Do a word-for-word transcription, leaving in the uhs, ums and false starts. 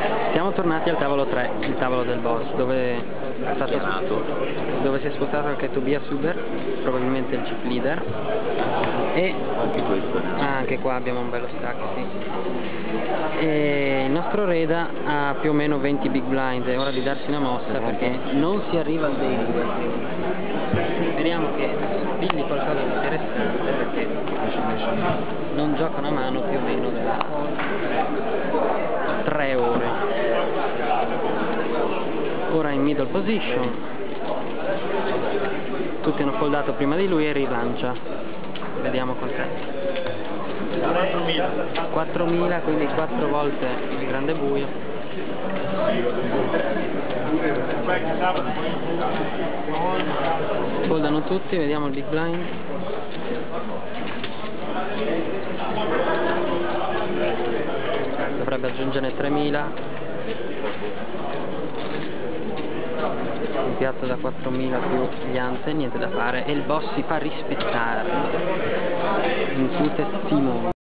Siamo tornati al tavolo tre, il tavolo del boss, dove è stato, dove si è spostato anche Tobias Huber, probabilmente il chip leader. E anche questo ne ah, anche qua abbiamo un bello stack, sì. E il nostro Reda ha più o meno venti big blind, è ora di darsi una mossa perché non si arriva al daily. Speriamo che spilli qualcosa di interessante perché non giocano a mano più o meno da tre ore. Ora in middle position, tutti hanno foldato prima di lui e rilancia. Vediamo col cazzo. quattromila, quindi quattro volte il grande buio. Foldano tutti, vediamo il big blind. Dovrebbe aggiungere tremila. Un piatto da quattromila più gli ante, niente da fare, e il boss si fa rispettare. Incute Timon.